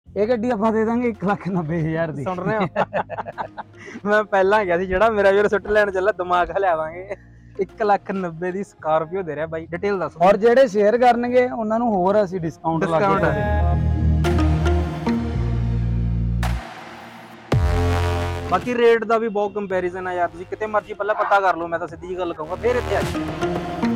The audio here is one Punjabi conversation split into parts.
ਇਹ ਗੱਡੀ ਆਪਾਂ ਦੇ ਦਾਂਗੇ 1,90,000 ਦੀ। ਸੁਣ ਰਹੇ ਹੋ? ਮੈਂ ਪਹਿਲਾਂ ਗਿਆ ਸੀ ਜਿਹੜਾ ਮੇਰਾ ਵੀਰ ਸੁੱਟ ਲੈਣ ਚੱਲਾ, ਦਿਮਾਗ ਹਲਿਆਵਾਂਗੇ। 1,90,000 ਦੀ ਸਕਾਰਪੀਓ ਦੇ ਰਿਹਾ ਬਾਈ। ਡਿਟੇਲ ਦੱਸ। ਔਰ ਜਿਹੜੇ ਸ਼ੇਅਰ ਕਰਨਗੇ ਉਹਨਾਂ ਨੂੰ ਹੋਰ ਅਸੀਂ ਡਿਸਕਾਊਂਟ ਲਾ ਕੇ ਦੇਵਾਂਗੇ। ਬਾਕੀ ਰੇਟ ਦਾ ਵੀ ਬਹੁਤ ਕੰਪੈਰੀਜ਼ਨ ਆ ਯਾਰ, ਤੁਸੀਂ ਕਿਤੇ ਮਰਜ਼ੀ ਪਹਿਲਾਂ ਪਤਾ ਕਰ ਲਓ। ਮੈਂ ਤਾਂ ਸਿੱਧੀ ਜੀ ਗੱਲ ਕਹੂੰਗਾ, ਫਿਰ ਇੱਥੇ ਆ ਜਾਓ।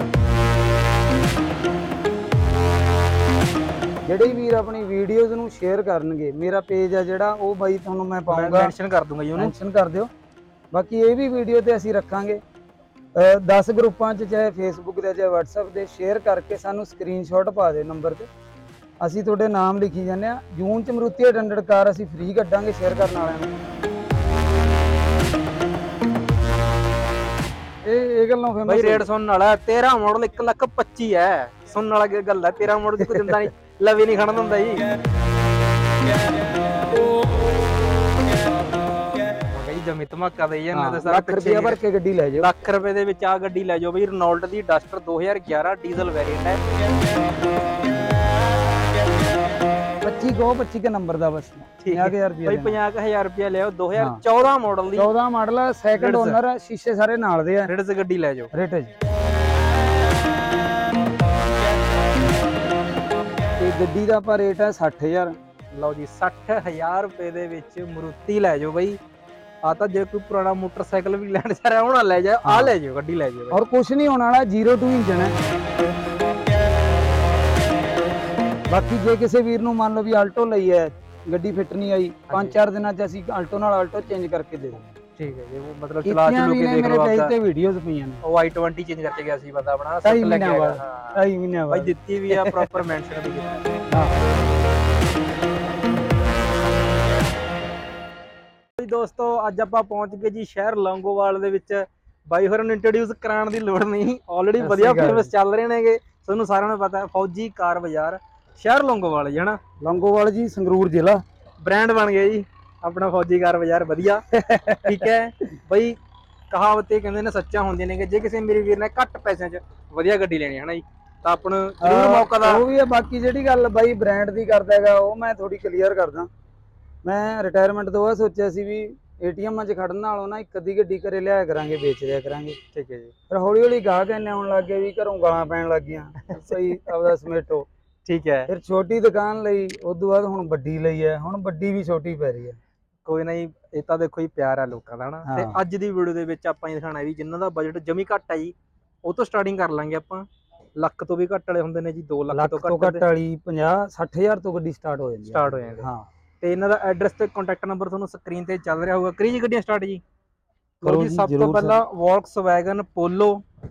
ਜਿਹੜੇ ਵੀਰ ਆਪਣੀ ਵੀਡੀਓਜ਼ ਨੂੰ ਸ਼ੇਅਰ ਕਰਨਗੇ, ਮੇਰਾ ਪੇਜ ਆ ਜਿਹੜਾ ਉਹ ਬਾਈ ਤੁਹਾਨੂੰ ਮੈਂ ਪਾਉਂਗਾ, ਮੈਂਸ਼ਨ ਕਰ ਦੂੰਗਾ ਜੀ ਉਹਨੂੰ, ਮੈਂਸ਼ਨ ਕਰ ਦਿਓ। ਬਾਕੀ ਇਹ ਵੀ ਵੀਡੀਓ ਤੇ ਅਸੀਂ ਰੱਖਾਂਗੇ 10 ਗਰੁੱਪਾਂ 'ਚ, ਚਾਹੇ ਫੇਸਬੁੱਕ ਤੇ ਚਾਹੇ WhatsApp ਤੇ ਸ਼ੇਅਰ ਕਰਕੇ ਸਾਨੂੰ ਸਕਰੀਨਸ਼ਾਟ ਪਾ ਦੇ ਨੰਬਰ ਤੇ, ਅਸੀਂ ਤੁਹਾਡੇ ਨਾਮ ਲਿਖੀ ਜਾਂਦੇ ਆ। ਜੂਨ 'ਚ ਮਰੂਤੀ 800 ਕਾਰ ਅਸੀਂ ਫ੍ਰੀ ਕੱਢਾਂਗੇ ਸ਼ੇਅਰ ਕਰਨ ਵਾਲਿਆਂ ਨੂੰ। ਇਹ ਗੱਲੋਂ ਫੇਮਸ ਬਾਈ ਰੇਟ ਸੁਣਨ ਵਾਲਾ 13 ਮਾਡਲ 1,25,000 ਹੈ। ਸੁਣਨ ਵਾਲਾ ਕੀ ਗੱਲ ਹੈ, 13 ਮਾਡਲ ਦੀ ਕੋਈ ਦਿੰਦਾ ਨਹੀਂ, ਲਵੀ ਨਹੀਂ ਖੜਨ ਦਿੰਦਾ ਜੀ। ਜਮੀ ਧਮਾਕਾ ਦੇ ਜਾਂਦੇ ਤੇ ਸਾਰਾ ਲੱਖ ਰੁਪਏ ਭਰ ਕੇ ਗੱਡੀ ਲੈ ਜਾਓ। ਲੱਖ ਰੁਪਏ ਦੇ ਵਿੱਚ ਆ ਗੱਡੀ ਲੈ ਜਾਓ ਬਈ। ਰਨੋਲਟ ਦੀ ਡਸਟਰ 2011 ਡੀਜ਼ਲ ਵੇਰੀਐਂਟ ਹੈ। 25 ਕੇ ਨੰਬਰ ਦਾ ਬਸ 50,000 ਰੁਪਏ ਬਈ 50,000 ਰੁਪਏ ਲਿਓ। 2014 ਮਾਡਲ ਦੀ, 14 ਮਾਡਲ ਹੈ, ਸੈਕੰਡ ਓਨਰ ਹੈ, ਸ਼ੀਸ਼ੇ ਸਾਰੇ ਨਾਲ ਦੇ ਆ। ਰਿਟਸ ਗੱਡੀ ਲੈ ਜਾਓ। ਰਿਟ ਜੀ ਤੇ ਗੱਡੀ ਦਾ ਆਪਾਂ ਰੇਟ ਹੈ 60,000। ਲਓ ਜੀ 60,000 ਰੁਪਏ ਦੇ ਵਿੱਚ ਮਰੂਤੀ ਲੈ ਜਾਓ ਬਈ। ਆ ਤਾਂ ਜੇ ਕੋਈ ਪੁਰਾਣਾ ਮੋਟਰਸਾਈਕਲ ਵੀ ਲੈਣ ਜਾ ਰਿਹਾ ਹੋਣਾ ਲੈ ਜਾਓ, ਆ ਲੈ ਜਾਓ ਗੱਡੀ ਲੈ ਜਾਓ। ਔਰ ਕੁਝ ਨਹੀਂ ਹੋਣ ਵਾਲਾ, 0 to ਇੰਜਨ ਹੈ। ਬਾਕੀ ਜੇ ਕਿਸੇ ਵੀਰ ਨੂੰ ਮੰਨ ਲਓ ਵੀ ਆਲਟੋ ਲਈ ਹੈ, ਗੱਡੀ ਫਿੱਟ ਨਹੀਂ ਆਈ, 5-4 ਦਿਨਾਂ 'ਚ ਅਸੀਂ ਆਲਟੋ ਨਾਲ ਆਲਟੋ ਚੇਂਜ ਕਰਕੇ ਦੇ ਦਾਂਗੇ। ਠੀਕ ਹੈ ਜੀ, ਉਹ ਮਤਲਬ ਚਲਾ ਚਲੂ ਕੇ ਦੇਖ ਲਓ। ਮੇਰੇ ਪੇਜ ਤੇ ਵੀਡੀਓਜ਼ ਪਈਆਂ ਨੇ। ਉਹ i20 ਚੇਂਜ ਕਰਕੇ ਗਿਆ ਸੀ ਬੰਦਾ ਆਪਣਾ, 2.5 ਮਹੀਨਿਆਂ ਬਾਅਦ। 2.5 ਮਹੀਨਿਆਂ ਬਾਈ ਬਾਅਦ ਦਿੱਤੀ ਵੀ ਆ, ਪ੍ਰੋਪਰ ਮੈਂਸ਼ਨ ਵੀ ਕੀਤੀ। ਹਾਂ ਦੋਸਤੋ ਅੱਜ ਆਪਾਂ ਪਹੁੰਚ ਗਏ ਜੀ ਸ਼ਹਿਰ ਲੌਂਗੋਵਾਲ ਦੇ ਵਿੱਚ। ਬਾਈ ਹੋਰਾਂ ਨੂੰ ਇੰਟਰੋਡਿਊਸ ਕਰਾਉਣ ਦੀ ਲੋੜ ਨਹੀਂ, ਆਲਰੇਡੀ ਵਧੀਆ ਫੇਮਸ ਚੱਲ ਰਹੇ ਨੇਗੇ, ਤੁਹਾਨੂੰ ਸਾਰਿਆਂ ਨੂੰ ਪਤਾ ਹੈ। ਫੌਜੀ ਕਾਰ ਬਾਜ਼ਾਰ, ਸ਼ਹਿਰ ਲੌਂਗੋਵਾਲ ਜੀ, ਹਨਾ? ਲੌਂਗੋਵਾਲ ਜੀ, ਸੰਗਰੂਰ ਜ਼ਿਲ੍ਹਾ। ਬ੍ਰਾਂਡ ਬਣ ਗਿਆ ਜੀ ਆਪਣਾ ਫੌਜੀ ਕਾਰ ਬਾਜ਼ਾਰ, ਵਧੀਆ। ਠੀਕ ਹੈ ਬਈ, ਕਹਾਵਤ ਇਹ ਕਹਿੰਦੇ ਨੇ ਸੱਚਾ ਹੁੰਦੀਆਂ ਨੇ ਕਿ ਜੇ ਕਿਸੇ ਮੇਰੇ ਵੀਰ ਨੇ ਘੱਟ ਪੈਸਿਆਂ 'ਚ ਵਧੀਆ ਗੱਡੀ ਲੈਣੀ ਹੈ ਨਾ ਜੀ, ਤਾਂ ਆਪਾਂ ਨੂੰ ਜ਼ਰੂਰ ਮੌਕਾ ਦਾ ਉਹ ਵੀ ਹੈ। ਬਾਕੀ ਜਿਹੜੀ ਗੱਲ ਬਾਈ ਬ੍ਰਾਂਡ ਦੀ ਕਰਦਾ ਹੈਗਾ, ਉਹ ਮੈਂ ਥੋੜੀ ਕਲੀਅਰ ਕਰਦਾ। ਮੈਂ ਰਿਟਾਇਰਮੈਂਟ ਤੋਂ ਬਾਅਦ ਸੋਚਿਆ ਸੀ ਵੀ ATM 'ਚ ਖੜਨ ਨਾਲੋਂ ਨਾ ਇੱਕ ਅੱਧੀ ਗੱਡੀ ਘਰੇ ਲਿਆਇਆ ਕਰਾਂਗੇ, ਵੇਚ ਦਿਆ ਕਰਾਂਗੇ। ਠੀਕ ਹੈ ਜੀ। ਫਿਰ ਹੌਲੀ ਹੌਲੀ ਗਾਹਕ ਇੰਨੇ ਆਉਣ ਲੱਗ ਗਏ ਵੀ ਘਰੋਂ ਗਾਲਾਂ ਪੈਣ ਲੱਗ ਗਈਆਂ, ਸਹੀ ਆਪਦਾ ਸਮੇਟੋ। ਠੀਕ ਹੈ। ਫਿਰ ਛੋਟੀ ਦੁਕਾਨ ਲਈ, ਉਸ ਤੋਂ ਬਾਅਦ ਹੁਣ ਵੱਡੀ ਲਈ ਹੈ, ਹੁਣ ਵੱਡੀ ਵੀ ਛੋਟੀ ਪੈ ਰਹੀ ਹੈ। ਕੋਈ ਨਹੀਂ, ਇਹ ਤਾਂ ਦੇਖੋ ਜੀ ਪਿਆਰ ਆ ਲੋਕਾਂ ਦਾ, ਹਨਾ? ਤੇ ਅੱਜ ਦੀ ਵੀਡੀਓ ਦੇ ਵਿੱਚ ਆਪਾਂ ਇਹ ਦਿਖਾਣਾ ਵੀ ਜਿਨ੍ਹਾਂ ਦਾ ਬਜਟ ਜਮੀ ਘੱਟ ਹੈ ਜੀ, ਉਹ ਤੋਂ ਸਟਾਰਟਿੰਗ ਕਰ ਲਾਂਗੇ ਆਪਾਂ। ਲੱਖ ਤੋਂ ਵੀ ਘੱਟ ਵਾਲੇ ਹੁੰਦੇ ਨੇ ਜੀ, 2 ਲੱਖ ਤੋਂ ਘੱਟ ਵਾਲੀ 50-60,000 ਤੋਂ ਗੱਡੀ ਸਟਾਰਟ ਹੋ ਜਾਂਦੀ ਹੈ। ਹਾਂ, ਤੇ ਇਹਨਾਂ ਦਾ ਐਡਰੈਸ ਤੇ ਕੰਟੈਕਟ ਨੰਬਰ ਤੁਹਾਨੂੰ ਸਕਰੀਨ ਤੇ ਚੱਲ ਰਿਹਾ ਹੋਊਗਾ। ਕਰੀ ਗੱਡੀਆਂ ਸਟਾਰਟ ਜੀ। ਜੀ ਸਭ ਤੋਂ ਪਹਿਲਾਂ ਵੋਲਕਸਵੈਗਨ ਪੋਲੋ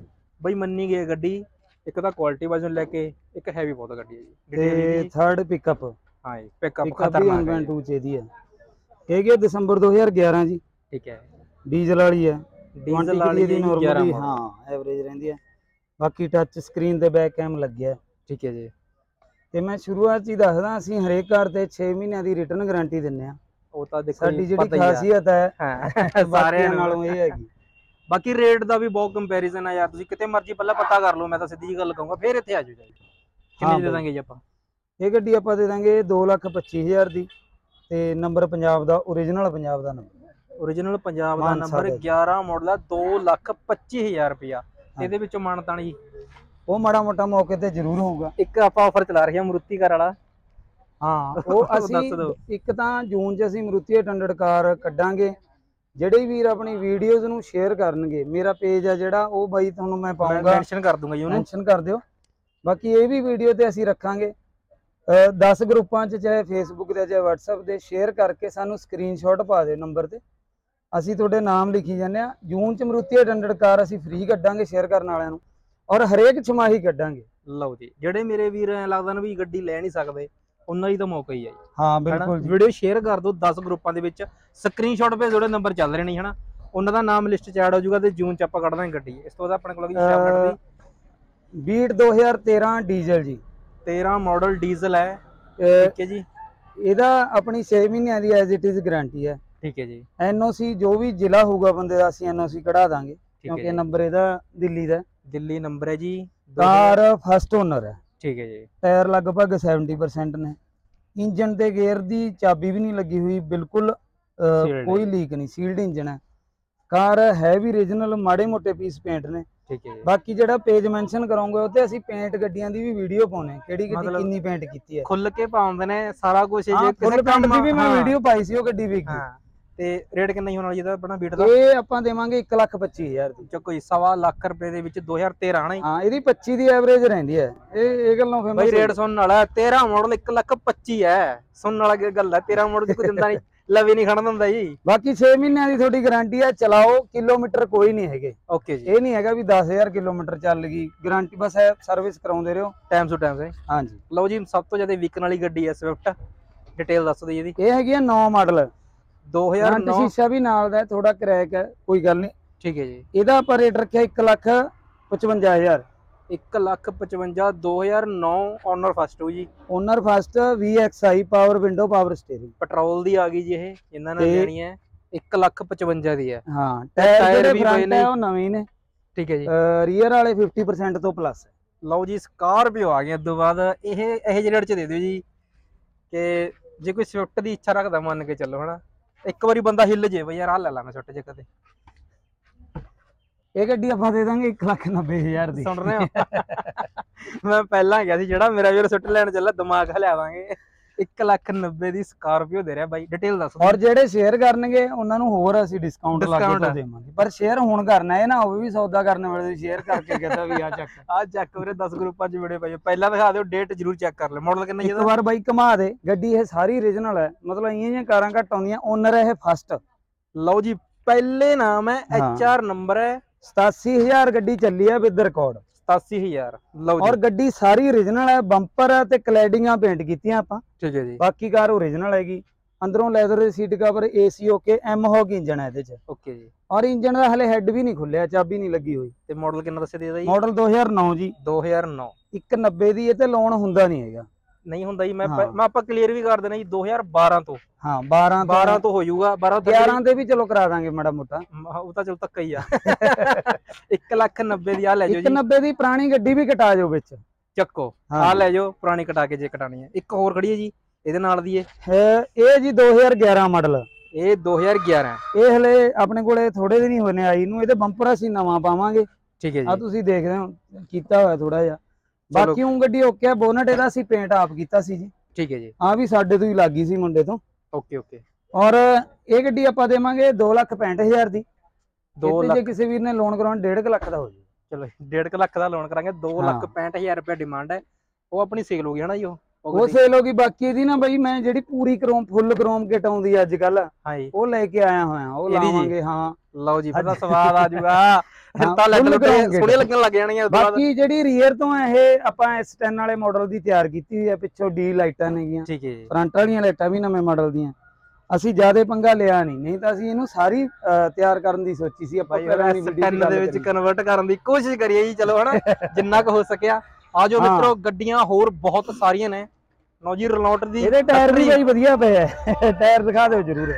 ਬਈ ਮੰਨੀ ਗਈ ਗੱਡੀ। ਇੱਕ ਤਾਂ ਕੁਆਲਿਟੀ ਵਾਈਜ਼ ਲੈ ਕੇ, ਇੱਕ ਹੈਵੀ ਬਹੁਤ ਗੱਡੀ ਹੈ ਜੀ। ਤੇ ਥਰਡ ਪਿਕਅਪ, ਹਾਂ ਜੀ, ਪਿਕਅਪ ਖਤਰਨਾਕ ਹੈ। 1.2 ਚ ਇਹਦੀ ਹੈ। ਇਹ ਗਿਆ ਦਸੰਬਰ 2011 ਜੀ। ਠੀਕ ਹੈ। ਡੀਜ਼ਲ ਵਾਲੀ ਹੈ। ਡੀਜ਼ਲ ਵਾਲੀ ਦੀ ਨਾਰਮਲੀ ਹਾਂ ਐਵਰੇਜ ਰਹਿੰਦੀ ਹੈ। ਬਾਕੀ ਟੱਚ ਸਕਰੀਨ ਤੇ ਬੈਕ ਕੈਮ ਲੱਗਿਆ। ਠੀਕ ਹੈ ਜੀ। ਤੇ ਮੈਂ ਸ਼ੁਰੂਆਤ 'ਚ ਹੀ ਦੱਸਦਾ, ਅਸੀਂ ਹਰੇਕ ਕਾਰ ਤੇ 6 ਮਹੀਨਿਆਂ ਦੀ ਰਿਟਰਨ ਗਾਰੰਟੀ ਦਿੰਦੇ ਆ। ਉਹ ਤਾਂ ਦੇਖੋ ਸਾਡੀ ਜਿਹੜੀ ਖਾਸੀਅਤ ਹੈ ਸਾਰਿਆਂ ਨਾਲੋਂ ਇਹ ਹੈਗੀ। ਬਾਕੀ ਰੇਟ ਦਾ ਵੀ ਬਹੁਤ ਕੰਪੈਰੀਜ਼ਨ ਆ ਯਾਰ, ਤੁਸੀਂ ਕਿਤੇ ਮਰਜ਼ੀ ਪਹਿਲਾਂ ਪਤਾ ਕਰ ਲਓ। ਮੈਂ ਤਾਂ ਸਿੱਧੀ ਜੀ ਗੱਲ ਕਹੂੰਗਾ, ਫਿਰ ਇੱਥੇ ਆ ਜਾਓ ਜੀ। ਕਿੰਨੇ ਦੇ ਦਾਂਗੇ ਜੀ ਆਪਾਂ? ਇਹ ਗੱਡੀ ਆਪਾਂ ਦੇ ਦਾਂਗੇ 2,25,000 ਦੀ। ਤੇ ਨੰਬਰ ਪੰਜਾਬ ਦਾ, ਓਰੀਜਨਲ ਪੰਜਾਬ ਦਾ ਨੰਬਰ, ਓਰੀਜਨਲ ਪੰਜਾਬ ਦਾ ਨੰਬਰ, 11 ਮਾਡਲ ਆ, 2,25,000 ਰੁਪਇਆ। ਇਹਦੇ ਵਿੱਚੋਂ ਮਾਨਤਾਨ ਜੀ ਉਹ ਮਾੜਾ ਮੋਟਾ ਮੌਕੇ ਤੇ ਜ਼ਰੂਰ ਹੋਊਗਾ। ਇੱਕ ਆਪਾਂ ਆਫਰ ਚਲਾ ਰਹੇ ਹਾਂ ਮਰੂਤੀ ਕਾਰ ਵਾਲਾ। ਹਾਂ, ਉਹ ਅਸੀਂ ਇੱਕ ਤਾਂ ਜੂਨ 'ਚ ਅਸੀਂ ਮਰੂਤੀ 800 ਕਾਰ ਕੱਢਾਂਗੇ। ਜਿਹੜੇ ਵੀਰ ਆਪਣੀ ਵੀਡੀਓਜ਼ ਨੂੰ ਸ਼ੇਅਰ ਕਰਨਗੇ, ਮੇਰਾ ਪੇਜ ਆ ਜਿਹੜਾ ਉਹ ਬਾਈ ਤੁਹਾਨੂੰ ਮੈਂ ਪਾਉਂਗਾ, ਮੈਂਸ਼ਨ ਕਰ ਦੂੰਗਾ ਜੀ ਉਹਨੂੰ, ਮੈਂਸ਼ਨ ਕਰ ਦਿਓ। ਬਾਕੀ ਇਹ ਵੀ ਵੀਡੀਓ ਤੇ ਅਸੀਂ ਰੱਖਾਂਗੇ 10 ਗਰੁੱਪਾਂ 'ਚ, ਚਾਹੇ ਫੇਸਬੁੱਕ ਤੇ ਚਾਹੇ WhatsApp ਤੇ ਸ਼ੇਅਰ ਕਰਕੇ ਸਾਨੂੰ ਸਕਰੀਨਸ਼ਾਟ ਪਾ ਦੇ ਨੰਬਰ ਤੇ, ਅਸੀਂ ਤੁਹਾਡੇ ਨਾਮ ਲਿਖੀ ਜਾਂਦੇ ਆ। ਜੂਨ 'ਚ ਮਰੂਤੀ 800 ਕਾਰ ਅਸੀਂ ਫ੍ਰੀ ਕੱਢਾਂਗੇ ਸ਼ੇਅਰ ਕਰਨ ਵਾਲਿਆਂ ਨੂੰ, ਔਰ ਹਰੇਕ ਛਮਾਹੀ ਕੱਢਾਂਗੇ। ਲਓ ਜੀ, ਜਿਹੜੇ ਮੇਰੇ ਵੀਰ ਲੱਗਦਾ ਨਾ ਵੀ ਗੱਡੀ ਲੈ ਨਹੀਂ ਸਕਦੇ, ਉਹਨਾਂ ਦੀ ਤਾਂ ਮੌਕਾ ਹੀ ਹੈ ਜੀ। ਹਾਂ ਬਿਲਕੁਲ। ਵੀਡੀਓ ਸ਼ੇਅਰ ਕਰ ਦਿਓ 10 ਗਰੁੱਪਾਂ ਦੇ ਵਿੱਚ, ਸਕਰੀਨਸ਼ਾਟ ਭੇਜ ਜਿਹੜੇ ਨੰਬਰ ਚੱਲ ਰਹੇ ਨੇ, ਹਨਾ? ਉਹਨਾਂ ਦਾ ਨਾਮ ਲਿਸਟ 'ਚ ਐਡ ਹੋ ਜਾਊਗਾ ਤੇ ਜੂਨ 'ਚ ਆਪਾਂ ਕੱਢ ਦਾਂਗੇ ਗੱਡੀ। ਇਸ ਤੋਂ ਬਾਅਦ ਆਪਣੇ ਕੋਲ ਸ਼ਾਮਟ ਦੀ ਬੀਟ 2013 ਡੀਜ਼ਲ ਜੀ, 13 ਮਾਡਲ ਡੀਜ਼ਲ ਹੈ। ਠੀਕ ਹੈ ਜੀ। ਇਹਦਾ ਆਪਣੀ 6 ਮਹੀਨਿਆਂ ਦੀ ਐਜ਼ ਇਟ ਇਜ਼ ਗਾਰੰਟੀ ਹੈ। ਠੀਕ ਹੈ ਜੀ। NOC ਜੋ ਵੀ ਜ਼ਿਲ੍ਹਾ ਹੋਊਗਾ ਬੰਦੇ ਦਾ, ਅਸੀਂ NOC ਕਢਾ ਦਾਂਗੇ, ਕਿਉਂਕਿ ਨੰਬਰ ਇਹਦਾ ਦਿੱਲੀ ਦਾ, ਦਿੱਲੀ ਨੰਬਰ ਹੈ ਜੀ। ਕਾਰ ਫਸਟ ਓਨਰ ਹੈ। ਠੀਕ ਹੈ ਜੀ। ਟਾਇਰ ਲਗਭਗ 70% ਨੇ। ਇੰਜਨ ਤੇ ਗੇਅਰ ਦੀ ਚਾਬੀ ਵੀ ਨਹੀਂ ਲੱਗੀ ਹੋਈ, ਬਿਲਕੁਲ Sealed ਕੋਈ ਹੈ। ਲੀਕ ਨਹੀਂ, ਸੀਲਡ ਇੰਜਨ ਹੈ। ਕਾਰ ਹੈ ਵੀ ਰੀਜਨਲ, ਮਾੜੇ ਮੋਟੇ ਪੀਸ ਪੇਂਟ ਨੇ। ਠੀਕ ਹੈ ਜੀ। ਬਾਕੀ ਜਿਹੜਾ ਪੇਜ ਮੈਂਸ਼ਨ ਕਰਾਂਗੇ ਉੱਤੇ ਅਸੀਂ ਪੇਂਟ ਗੱਡੀਆਂ ਦੀ ਵੀ ਵੀਡੀਓ ਪਾਉਣੇ, ਕਿਹੜੀ ਗੱਡੀ ਮਤਲਬ ਕਿੰਨੀ ਪੇਂਟ ਕੀਤੀ ਹੈ। ਖੁੱਲ ਕੇ ਪਾਉਂਦੇ ਨੇ ਸਾਰਾ ਕੁਝ, ਜੇ ਹਾਂ, ਕਿਸੇ ਫੁੱਲ ਪੇਂਟ ਕੰਮ ਦੀ ਵੀ ਮੈਂ ਹਾਂ ਵੀਡੀਓ ਪਾਈ ਸੀ, ਉਹ ਗੱਡੀ ਵਿਕ ਗਈ। ਹਾਂ। ਤੇ ਰੇਟ ਕਿੰਨਾ ਹੀ ਹੋਣਾ ਜਿਹਦਾ ਆਪਣਾ ਬੀਟ ਦਾ? ਇਹ ਆਪਾਂ ਦੇਵਾਂਗੇ 1,25,000 ਦੀ। ਚੱਕੋ ਜੀ, 1.25 ਲੱਖ ਰੁਪਏ ਦੇ ਵਿੱਚ 2013 ਹਨਾ ਜੀ। ਹਾਂ, ਇਹਦੀ 25 ਦੀ ਐਵਰੇਜ ਰਹਿੰਦੀ ਹੈ, ਇਹ ਗੱਲੋਂ ਬਈ ਫੇਮਸ ਰੇਟ ਸੁਣਨ ਵਾਲਾ 13 ਮਾਡਲ 1,25,000 ਹੈ, ਸੁਣਨ ਵਾਲਾ ਕੀ ਗੱਲ ਹੈ। 13 ਮਾਡਲ ਦੀ ਕੋਈ ਦਿੰਦਾ ਨਹੀਂ, ਲਵੀ ਨਹੀਂ ਖੜਨ ਦਿੰਦਾ ਜੀ। ਬਾਕੀ 6 ਮਹੀਨਿਆਂ ਦੀ ਤੁਹਾਡੀ ਗਾਰੰਟੀ ਹੈ, ਚਲਾਓ, ਕਿਲੋਮੀਟਰ ਕੋਈ ਨਹੀਂ ਹੈਗੇ। ਓਕੇ ਜੀ। ਇਹ ਨਹੀਂ ਹੈਗਾ ਵੀ 10,000 ਕਿਲੋਮੀਟਰ ਚੱਲ ਗਈ, ਗਾਰੰਟੀ ਬਸ ਹੈ, ਸਰਵਿਸ ਕਰਾਉਂਦੇ ਰਹੋ ਟਾਈਮ ਟੂ ਟਾਈਮ ਸੇ। ਹਾਂਜੀ। ਲਓ ਜੀ, ਸਭ ਤੋਂ ਜ਼ਿਆਦਾ ਵਿਕਣ ਵਾਲੀ ਗੱਡੀ ਹੈ ਸਵਿਫਟ, ਡਿਟੇਲ ਦੱਸ ਦਿਓ ਜੀ ਇਹਦੀ। ਇਹ ਹੈਗੀ ਹੈ 9 ਮਾਡਲ, ਫਰੰਟ 2009। ਸ਼ੀਸ਼ਾ ਵੀ ਨਾਲ ਦਾ, ਥੋੜਾ ਕਰੈਕ ਹੈ, ਕੋਈ ਗੱਲ ਨਹੀਂ। ਠੀਕ ਹੈ ਜੀ। ਇਹਦਾ ਆਪਾਂ ਰੇਟ ਰੱਖਿਆ 1,55,000। 1,55,000, 2009, ਓਨਰ ਫਸਟ ਹੋ ਜੀ। Owner first, VXI, power window, power steering. Petrol ਦੀ ਆ ਗਈ ਜੀ, ਇਹ ਇਹਨਾਂ ਨੇ ਲੈਣੀ ਹੈ 1,55,000 ਦੀ ਹੈ। ਹਾਂ, ਟਾਇਰ ਟਾਇਰ ਜਿਹੜੇ ਵੀ ਪਏ ਫਰੰਟ ਨੇ। ਹੈ ਉਹ ਨਵੇਂ ਨੇ, ਠੀਕ ਹੈ ਜੀ। ਰੀਅਰ ਵਾਲੇ 50% ਤੋਂ ਪਲੱਸ ਹੈ। ਲਓ ਜੀ, ਸਕਾਰਪੀਓ ਆ ਗਈ। ਤੋਂ ਬਾਅਦ ਇਹ ਜਿਹੇ ਰੇਟ ਚ ਦੇ ਦਿਓ ਜੀ ਕਿ ਜੇ ਕੋਈ ਸਵਿਫਟ ਦੀ ਇੱਛਾ ਰੱਖਦਾ, ਮੰਨ ਕੇ ਚੱਲੋ ਹਨਾ, ਇੱਕ ਵਾਰੀ ਬੰਦਾ ਹਿੱਲ ਜੇ ਬਈ ਯਾਰ ਆਹ ਲੈ ਲਾ ਮੈਂ ਸਵਿਫਟ ਜੇ ਕਦੇ। ਇਹ ਗੱਡੀ ਆਪਾਂ ਦੇ ਦਾਂਗੇ 1,90,000 ਦੀ। ਸੁਣ ਰਹੇ ਹੋ? ਮੈਂ ਪਹਿਲਾਂ ਗਿਆ ਸੀ, ਜਿਹੜਾ ਮੇਰਾ ਵੀਰ ਸਵਿਫਟ ਲੈਣ ਚੱਲਾ, ਦਿਮਾਗ ਹਿਲਾ ਦਾਂਗੇ। 1,90,000 ਦੀ ਸਕਾਰਪੀਓ ਦੇ ਰਿਹਾ ਬਾਈ। ਡਿਟੇਲ ਦੱਸ ਦਿਓ। ਔਰ ਜਿਹੜੇ ਸ਼ੇਅਰ ਕਰਨਗੇ ਉਹਨਾਂ ਨੂੰ ਹੋਰ ਅਸੀਂ ਡਿਸਕਾਊਂਟ ਲਾ ਕੇ Discount ਤਾਂ ਦੇਵਾਂਗੇ, ਪਰ ਸ਼ੇਅਰ ਹੁਣ ਕਰਨਾ, ਇਹ ਨਾ ਹੋਵੇ ਵੀ ਸੌਦਾ ਕਰਨ ਵੇਲੇ ਸ਼ੇਅਰ ਕਰਕੇ ਕਹਿੰਦਾ ਵੀ ਆ ਚੱਕ। ਆਹ ਚੱਕ ਵੀਰੇ, 10 ਗਰੁੱਪਾਂ ਚ ਵੀਡੀਓ ਪਾਈ, ਪਹਿਲਾਂ ਦਿਖਾ ਦਿਓ, ਡੇਟ ਜ਼ਰੂਰ ਚੈੱਕ ਕਰ ਲੈ। ਮਾਡਲ ਕਿੰਨਾ ਜੀ ਇੱਕ ਇਹਦਾ? ਵਾਰ ਬਾਈ ਘੁਮਾ ਦੇ, ਗੱਡੀ ਇਹ ਸਾਰੀ ਓਰੀਜਨਲ ਹੈ, ਮਤਲਬ ਇਹੀਆਂ ਜਿਹੀਆਂ ਕਾਰਾਂ ਘੱਟ ਆਉਂਦੀਆਂ। ਓਨਰ ਹੈ ਇਹ ਫਸਟ। ਲਓ ਜੀ, ਪਹਿਲੇ ਨਾਮ ਹੈ, ਹਾਂ। HR ਨੰਬਰ ਹੈ, 87,000 ਗੱਡੀ ਚੱਲੀ ਹੈ ਵਿਦ ਰਿਕਾਰਡ। 87,000। ਲਓ ਔਰ ਜੀ। ਗੱਡੀ ਸਾਰੀ ਓਰੀਜਨਲ ਹੈ, ਬੰਪਰ ਤੇ ਕਲੈਡਿੰਗਾਂ ਪੇਂਟ ਕੀਤੀਆਂ ਆਪਾਂ। ਠੀਕ ਹੈ ਜੀ। ਬਾਕੀ ਕਾਰ ਓਰੀਜਨਲ ਹੈਗੀ। ਅੰਦਰੋਂ ਲੈਦਰ ਦੇ seat cover, AC okay, mHawk engine ਹੈ ਇਹਦੇ ਚ। ਓਕੇ ਜੀ। ਔਰ ਇੰਜਨ ਦਾ ਹਲੇ ਹੈਡ ਵੀ ਨਹੀਂ ਖੁੱਲਿਆ, ਚਾਬੀ ਨਹੀਂ ਲੱਗੀ ਹੋਈ। ਤੇ ਮਾਡਲ ਕਿੰਨਾ ਦੱਸਿਆ ਦੇ ਇਹਦਾ ਜੀ? ਮਾਡਲ 2009 ਜੀ। 2009। 1,90 ਦੀ, ਇਹ ਤੇ ਲੋਨ ਹੁੰਦਾ ਨਹੀਂ ਹੈਗਾ। ਨਹੀਂ ਹੁੰਦਾ ਜੀ। ਮੈਂ ਹਾਂ। ਮੈਂ ਆਪਾਂ ਕਲੀਅਰ ਵੀ ਕਰ ਦੇਣਾ ਜੀ, 2012 ਤੋਂ। ਹਾਂ, 12 ਤੋਂ ਹੋ ਜਾਊਗਾ। 12 ਤੋਂ 11 ਤੇ ਵੀ ਚਲੋ ਕਰਾ ਦਾਂਗੇ ਮਾੜਾ ਮੋਟਾ। ਉਹ ਤਾਂ ਚਲ ਧੱਕਾ ਹੀ ਆ। 1,90,000 ਦੀ ਆ ਲੈ ਜਾਓ ਜੀ। 1,90 ਦੀ ਪੁਰਾਣੀ ਗੱਡੀ ਵੀ ਕਟਾ ਜਾਓ ਵਿੱਚ। ਚੱਕੋ ਹਾਂ। ਆ ਲੈ ਜਾਓ, ਪੁਰਾਣੀ ਕਟਾ ਕੇ ਜੇ ਕਟਾਣੀ ਹੈ। ਇੱਕ ਹੋਰ ਖੜੀ ਹੈ ਜੀ ਇਹਦੇ ਨਾਲ ਦੀ, ਇਹ ਜੀ 2011 ਮਾਡਲ। ਇਹ 2011 ਹੈ। ਇਹ ਹਲੇ ਆਪਣੇ ਕੋਲੇ ਥੋੜੇ ਦਿਨ ਹੀ ਹੋਏ ਨੇ ਆਈ ਨੂੰ, ਇਹਦੇ ਬੰਪਰ ਅਸੀਂ ਨਵਾਂ ਪਾਵਾਂਗੇ। ਠੀਕ ਹੈ ਆ ਜੀ। ਤੁਸੀਂ ਦੇਖਦੇ ਹੋ, ਕੀਤਾ ਹੋਇਆ ਥੋੜਾ ਜਿਹਾ। ਬਾਕੀ ਉਹ ਗੱਡੀ ਓਕੇ ਆ। ਬੋਨਟ ਇਹਦਾ ਅਸੀਂ ਪੇਂਟ ਆਪ ਕੀਤਾ ਸੀ ਜੀ। ਠੀਕ ਹੈ ਜੀ। ਆ ਵੀ ਸਾਡੇ ਤੋਂ ਹੀ ਲੱਗੀ ਸੀ, ਮੁੰਡੇ ਤੋਂ। Okay okay. ਔਰ ਇਹ ਗੱਡੀ ਆਪਾਂ ਦੇਵਾਂਗੇ 2,65,000 ਦੀ। 2 ਜੇ ਲੱਖ। ਕਿਸੇ ਵੀਰ ਨੇ ਲੋਨ ਕਰਾਉਣਾ 1.5 ਲੱਖ ਦਾ ਹੋ ਜਾਊ। ਚਲੋ 1.5 ਲੱਖ ਦਾ ਲੋਨ ਕਰਾਂਗੇ। 2,65,000 ਰੁਪਏ ਡਿਮਾਂਡ ਹੈ। ਉਹ ਆਪਣੀ ਸੇਲ ਹੋ ਗਈ ਹਨਾ ਜੀ। ਉਹ ਸੇਲ ਹੋ ਗਈ। ਬਾਕੀ ਇਹਦੀ ਨਾ ਬਈ, ਮੈਂ ਜਿਹੜੀ ਪੂਰੀ ਕ੍ਰੋਮ, ਫੁੱਲ ਕ੍ਰੋਮ ਕਿਟ ਆਉਂਦੀ ਅੱਜ ਕੱਲ, ਹਾਂ ਜੀ, ਉਹ ਲੈ ਕੇ ਆਇਆ ਹੋਇਆ, ਉਹ ਇਹਦੀ ਜੀ? ਲਾਵਾਂਗੇ। ਹਾਂ, ਲਓ ਜੀ, ਫਿਰ ਤਾਂ ਸਵਾਦ ਆ ਜਾਊਗਾ। ਫਿਰ ਤਾਂ full ਲੱਗ chrome kit। ਸੋਹਣੀਆਂ ਲੱਗਣ ਲੱਗ ਜਾਣੀਆਂ। ਬਾਕੀ ਜਿਹੜੀ ਰੀਅਰ ਤੋਂ ਇਹ ਆਪਾਂ S10 ਵਾਲੇ ਮਾਡਲ ਦੀ ਤਿਆਰ ਕੀਤੀ ਹੋਈ ਹੈ, ਪਿੱਛੋਂ ਡੀ ਲਾਈਟਾਂ ਨੇਗੀਆਂ, ਠੀਕ ਹੈ ਜੀ। ਫਰੰਟ ਵਾਲੀਆਂ ਲਾਈਟਾਂ ਵੀ ਨਵੇਂ ਮਾਡਲ ਦੀਆਂ। ਅਸੀਂ ਜਿਆਦਾ ਪੰਗਾ ਲਿਆ ਨਹੀਂ ਤਾਂ ਅਸੀਂ ਇਹਨੂੰ ਸਾਰੀ ਤਿਆਰ ਕਰਨ ਦੀ ਸੋਚੀ ਸੀ ਆਪਾਂ। ਭਾਈ S10 ਦੇ ਵਿੱਚ ਕਨਵਰਟ ਕਰਨ ਦੀ ਕੋਸ਼ਿਸ਼ ਕਰੀਏ ਜੀ, ਚਲੋ ਹਨਾ, ਜਿੰਨਾ ਕੁ ਹੋ ਸਕਿਆ। ਆਜੋ ਮਿੱਤਰੋ, ਗੱਡੀਆਂ ਹੋਰ ਬਹੁਤ ਸਾਰੀਆਂ ਨੇ। ਲਓ ਜੀ, ਰਨੌਲਟ ਦੀ। ਇਹਦੇ ਟਾਇਰ ਵੀ ਬਈ ਵਧੀਆ ਪਏ ਹੈ, ਟਾਇਰ ਦਿਖਾ ਦਿਓ ਜਰੂਰ।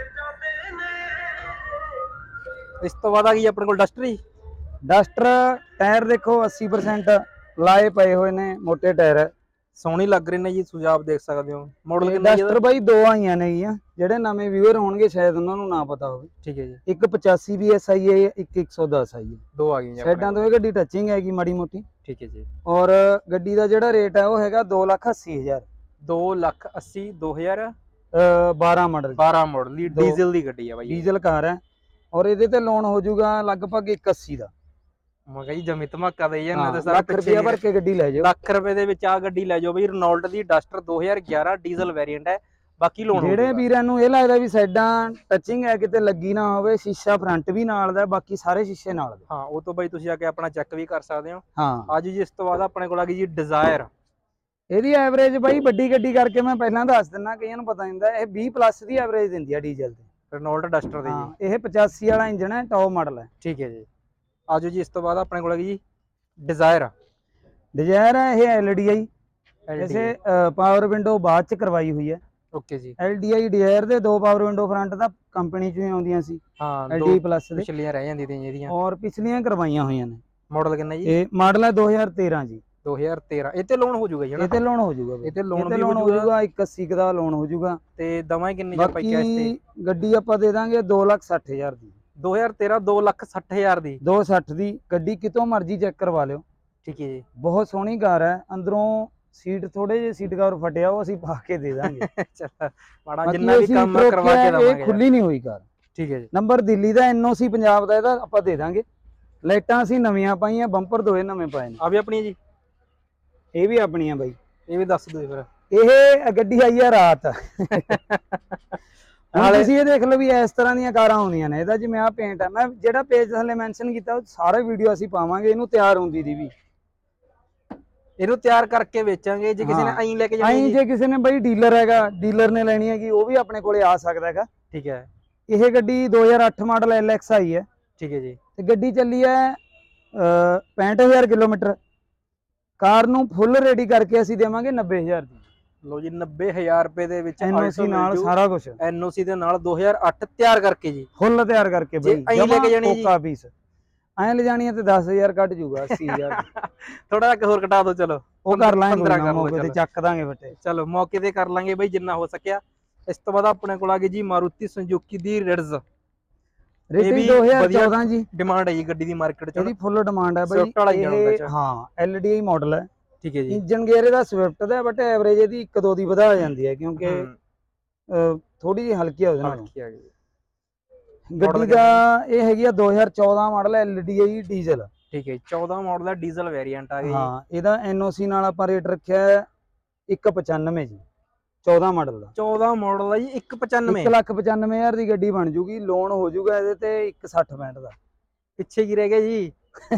ਇਸ ਤੋਂ ਬਾਅਦ ਆ ਗਈ ਆਪਣੇ ਕੋਲ ਡਸਟਰ ਜੀ। ਡਸਟਰ ਟਾਇਰ ਦੇਖੋ 80% ਲਾਏ ਪਏ ਹੋਏ ਨੇ, ਮੋਟੇ ਟਾਇਰ ਹੈ, ਸੋਹਣੀ ਲੱਗ ਰਹੀ ਨੇ ਜੀ। ਸੁਝਾਅ ਦੇਖ ਸਕਦੇ ਹੋ। ਮਾਡਲ ਕਿੰਨਾ ਜੀ ਡਸਟਰ ਬਾਈ 2 ਆਈਆਂ ਨੇ ਗੀਆਂ, ਜਿਹੜੇ ਨਵੇਂ ਵਿਊਅਰ ਹੋਣਗੇ ਸ਼ਾਇਦ ਉਹਨਾਂ ਨੂੰ ਨਾ ਪਤਾ ਹੋਵੇ। ਠੀਕ ਹੈ ਜੀ। ਇੱਕ 85 BSI ਹੈ, ਇੱਕ 110 ਆਈ ਹੈ। 2 ਆ ਗਈਆਂ ਸਾਈਡਾਂ ਤੋਂ ਇਹ ਗੱਡੀ ਟੱਚਿੰਗ ਹੈਗੀ ਮਾੜੀ ਮੋਟੀ। ਠੀਕ ਹੈ ਜੀ। ਔਰ ਗੱਡੀ ਦਾ ਜਿਹੜਾ ਰੇਟ ਹੈ ਉਹ ਹੈਗਾ 2,80,000। 2,80,000 12 ਮਾਡਲ 12 ਮਾਡਲ ਦੀ ਡੀਜ਼ਲ ਦੀ ਗੱਡੀ ਆ ਬਾਈ। ਡੀਜ਼ਲ ਕਾਰ ਹੈ। ਔਰ ਇਹਦੇ ਤੇ ਲੋਨ ਹੋ ਜਾਊਗਾ ਲਗਭਗ 180 ਦਾ। ਮੈਂ ਕਿਹਾ ਜੀ ਜਮੀ ਧਮਾਕਾ ਦੇ ਜਾਂਦੇ ਤੇ ਲੱਖ ਰੁਪਏ ਭਰ ਕੇ ਗੱਡੀ ਲੈ ਜਾਓ। ਲੱਖ ਰੁਪਏ ਦੇ ਵਿੱਚ ਆ ਗੱਡੀ ਲੈ ਜਾਓ ਬਈ। ਰਨੌਲਟ ਦੀ ਡਸਟਰ 2011 ਡੀਜ਼ਲ ਵੇਰੀਐਂਟ ਹੈ। ਬਾਕੀ ਲੋਨ ਜਿਹੜੇ ਵੀਰਾਂ ਨੂੰ ਇਹ ਲੱਗਦਾ ਵੀ ਸਾਈਡਾਂ ਟੱਚਿੰਗ ਹੈ, ਕਿਤੇ ਲੱਗੀ ਨਾ ਹੋਵੇ, ਸ਼ੀਸ਼ਾ ਫਰੰਟ ਵੀ ਨਾਲ ਦਾ, ਬਾਕੀ ਸਾਰੇ ਸ਼ੀਸ਼ੇ ਨਾਲ ਦੇ। ਹਾਂ, ਉਹ ਤੋਂ ਬਾਈ ਤੁਸੀਂ ਆ ਕੇ ਆਪਣਾ ਚੈੱਕ ਵੀ ਕਰ ਸਕਦੇ ਹੋ। ਹਾਂ, ਅੱਜ ਜੀ ਇਸ ਤੋਂ ਬਾਅਦ ਆਪਣੇ ਕੋਲ ਆ ਗਈ ਜੀ ਡਿਜ਼ਾਇਰ। ਇਹਦੀ ਐਵਰੇਜ ਬਾਈ ਵੱਡੀ ਗੱਡੀ ਕਰਕੇ ਮੈਂ ਪਹਿਲਾਂ ਦੱਸ ਦਿੰਦਾ, ਕਈਆਂ ਨੂੰ ਪਤਾ ਨਹੀਂ ਹੁੰਦਾ, ਇਹ 20+ ਦੀ ਐਵਰੇਜ ਦਿੰਦੀ ਆ ਡੀਜ਼ਲ ਤੇ। ਰਨੌਲਟ ਡਸਟਰ ਦੇ ਜੀ। ਇਹ 85 ਵਾਲਾ ਇੰਜਨ ਹੈ, ਟੌਪ ਮਾਡਲ ਹੈ। ਠੀਕ ਹੈ ਜੀ। ਆਜੋ ਜੀ, ਇਸ ਤੋਂ ਬਾਅਦ ਆਪਣੇ ਕੋਲ ਆ ਗਈ ਜੀ ਡਿਜ਼ਾਇਰ। ਡਿਜ਼ਾਇਰ ਹੈ ਇਹ LDI, ਵੈਸੇ ਪਾਵਰ ਵਿੰਡੋ ਬਾਅਦ ਚ ਕਰਵਾਈ ਹੋਈ ਹੈ। ਓਕੇ ਜੀ। LDI ਡਿਜ਼ਾਇਰ ਦੇ 2 ਪਾਵਰ ਵਿੰਡੋ ਫਰੰਟ ਦਾ ਕੰਪਨੀ ਚੋਂ ਹੀ ਆਉਂਦੀਆਂ ਸੀ। ਹਾਂ, LDI+ ਦੇ ਪਿਛਲੀਆਂ ਰਹਿ ਜਾਂਦੀਆਂ ਇਹਦੀਆਂ। ਔਰ ਪਿਛਲੀਆਂ ਕਰਵਾਈਆਂ ਹੋਈਆਂ ਨੇ। ਮਾਡਲ ਕਿੰਨਾ ਜੀ? ਇਹ ਮਾਡਲ ਹੈ 2013 ਜੀ। 2013 ਇਹ ਤੇ ਲੋਨ ਹੋ ਜਾਊਗਾ ਜੀ ਇਹ ਹਨਾ? ਤੇ ਲੋਨ ਹੋ ਜਾਊਗਾ ਬਈ, ਇਹ ਤੇ ਲੋਨ ਇਹ ਤੇ ਵੀ ਲੋਨ ਹੋ ਹੋ ਜਾਊਗਾ 81 ਕੁ ਦਾ ਲੋਨ ਹੋ ਜਾਊਗਾ। ਤੇ ਦਵਾਂ ਕਿੰਨੇ ਚ ਆਪਾਂ ਕੈਸ਼ ਤੇ? ਬਾਕੀ ਗੱਡੀ ਆਪਾਂ ਦੇ ਦਾਂਗੇ 2,60,000 ਦੀ। 2013 2,60,000 ਦੀ। 260 ਦੀ ਗੱਡੀ ਕਿਤੋਂ ਮਰਜ਼ੀ ਚੈੱਕ ਕਰਵਾ ਲਿਓ, ਠੀਕ ਹੈ ਜੀ। ਬਹੁਤ ਸੋਹਣੀ ਕਾਰ ਹੈ। ਅੰਦਰੋਂ ਸੀਟ ਥੋੜੇ ਜਿਹੇ ਸੀਟ ਕਵਰ ਫਟਿਆ, ਉਹ ਅਸੀਂ ਪਾ ਕੇ ਦੇ ਦਾਂਗੇ। ਚਲ ਮਾੜਾ ਬਾਕੀ ਜਿੰਨਾ ਵੀ ਅਸੀਂ ਕੰਮ ਆ ਰੋਕਿਆ, ਕਰਵਾ ਕੇ ਇਹ ਦਵਾਂਗੇ ਯਾਰ। ਖੁੱਲੀ ਨਹੀਂ ਹੋਈ ਕਾਰ। ਠੀਕ ਹੈ ਜੀ। ਨੰਬਰ ਦਿੱਲੀ ਦਾ, NOC ਪੰਜਾਬ ਦਾ, ਇਹਦਾ ਆਪਾਂ ਦੇ ਦਾਂਗੇ। ਲਾਈਟਾਂ ਅਸੀਂ ਨਵੀਆਂ ਪਾਈਆਂ, ਬੰਪਰ ਦੋਏ ਨਵੇਂ ਪਾਏ ਨੇ। ਆ ਵੀ ਆਪਣੀ ਜੀ? ਇਹ ਵੀ ਆਪਣੀਆਂ ਬਾਈ। ਇਹ ਵੀ ਦੱਸ ਦਿਓ ਫਿਰ। ਇਹ ਗੱਡੀ ਆਈ ਆ ਰਾਤ। ਹੁਣ ਨਾਲੇ ਤੁਸੀਂ ਇਹ ਦੇਖ ਲਓ ਵੀ ਇਸ ਤਰ੍ਹਾਂ ਦੀਆਂ ਕਾਰਾਂ ਆਉਂਦੀਆਂ ਨੇ। ਇਹਦਾ ਜਿਵੇਂ ਆ ਪੇਂਟ ਆ, ਮੈਂ ਜਿਹੜਾ ਪੇਜ ਥੱਲੇ ਮੈਂਸ਼ਨ ਕੀਤਾ ਉਹ ਸਾਰੇ ਵੀਡੀਓ ਅਸੀਂ ਪਾਵਾਂਗੇ। ਇਹਨੂੰ ਤਿਆਰ ਹੁੰਦੀ ਦੀ ਵੀ, ਇਹਨੂੰ ਤਿਆਰ ਕਰਕੇ ਵੇਚਾਂਗੇ ਜੇ ਕਿਸੇ ਨੇ ਹਾਂ। ਐਂ ਲੈ ਕੇ ਜਾਣੀ ਐਂ ਜੀ। ਜੇ ਕਿਸੇ ਨੇ ਬਾਈ ਡੀਲਰ ਹੈਗਾ, ਡੀਲਰ ਨੇ ਲੈਣੀ ਹੈਗੀ, ਉਹ ਵੀ ਆਪਣੇ ਕੋਲੇ ਆ ਸਕਦਾ ਹੈਗਾ। ਠੀਕ ਹੈ। ਇਹ ਗੱਡੀ 2008 ਮਾਡਲ LX ਆਈ ਹੈ। ਠੀਕ ਹੈ ਜੀ। ਤੇ ਗੱਡੀ ਚੱਲੀ ਹੈ 65,000 ਕਿਲੋਮੀਟਰ। ਕਾਰ ਨੂੰ ਫੁੱਲ ਰੈਡੀ ਕਰਕੇ ਅਸੀਂ ਦੇਵਾਂਗੇ 90,000 ਦੀ। ਲੋ ਜੀ 90,000 ਰੁਪਏ ਦੇ ਵਿੱਚ NOC ਨਾਲ ਸਾਰਾ ਕੁਝ, NOC ਦੇ ਨਾਲ 2008 ਤਿਆਰ ਕਰਕੇ ਜੀ, ਫੁੱਲ ਤਿਆਰ ਕਰਕੇ ਜੇ ਬਾਈ। ਐਂ ਲੈ ਕੇ ਜਾਣੀ ਜੀ, ਕੋਕਾ ਪੀਸ ਐਂ ਲੈ ਜਾਣੀ ਹੈ ਤੇ 10,000 ਕੱਟ ਜੂਗਾ, 80,000 ਥੋੜਾ ਜਿਹਾ ਹੋਰ ਘਟਾ ਦਿਓ। ਚਲੋ ਉਹ ਕਰ ਲਾਂਗੇ, 15 ਕਰ ਲਓ, ਮੌਕੇ ਤੇ ਚੱਕ ਦਾਂਗੇ ਬੱਟੇ। ਚਲੋ ਮੌਕੇ ਤੇ ਕਰ ਲਾਂਗੇ ਬਾਈ ਜਿੰਨਾ ਹੋ ਸਕਿਆ। ਇਸ ਤੋਂ ਬਾਅਦ ਆਪਣੇ ਕੋਲ ਆ ਗਈ ਜੀ ਮਾਰੂਤੀ ਸੁਜ਼ੂਕੀ ਦੀ ਰਿਡਜ਼। ਰੇਟਿੰਗ 2014 ਜੀ, ਡਿਮਾਂਡ ਹੈ ਜੀ ਗੱਡੀ ਦੀ ਮਾਰਕੀਟ ਚ। ਇਹਦੀ ਫੁੱਲ ਡਿਮਾਂਡ ਹੈ ਬਾਈ। ਸਵਿਫਟ ਵਾਲਾ ਇੰਜਨ ਹੁੰਦਾ ਚ। ਹਾਂ LDI ਮਾਡਲ ਹੈ। ਠੀਕ ਹੈ ਜੀ। ਇੰਜਨ ਗੇਅਰ ਇਹਦਾ ਸਵਿਫਟ ਦਾ, ਬਟ ਐਵਰੇਜ ਇਹਦੀ 1-2 ਦੀ ਵਧਾ ਜਾਂਦੀ ਹੈ, ਕਿਉਂਕਿ ਥੋੜੀ ਜਿਹੀ ਹਲਕੀ ਆ ਉਹਦੇ ਨਾਲ। ਹਲਕੀ ਆ ਗਈ। ਗੱਡੀ ਦਾ ਇਹ ਹੈਗੀ ਆ 2014 ਮਾਡਲ LDI ਡੀਜ਼ਲ। ਠੀਕ ਹੈ। 14 ਮਾਡਲ ਦਾ ਡੀਜ਼ਲ ਵੇਰੀਐਂਟ ਆ ਗਿਆ। ਹਾਂ, ਇਹਦਾ NOC ਨਾਲ ਆਪਾਂ ਰੇਟ ਰੱਖਿਆ ਹੈ 195 ਜੀ, 14 ਮਾਡਲ ਦਾ। 14 ਮਾਡਲ ਆ ਜੀ 195। 1,95,000 ਦੀ ਗੱਡੀ ਬਣ ਜੂਗੀ। ਲੋਨ ਹੋ ਜੂਗਾ ਇਹਦੇ ਤੇ 160-65 ਦਾ। ਪਿੱਛੇ ਕੀ ਰਹਿ ਗਿਆ ਜੀ?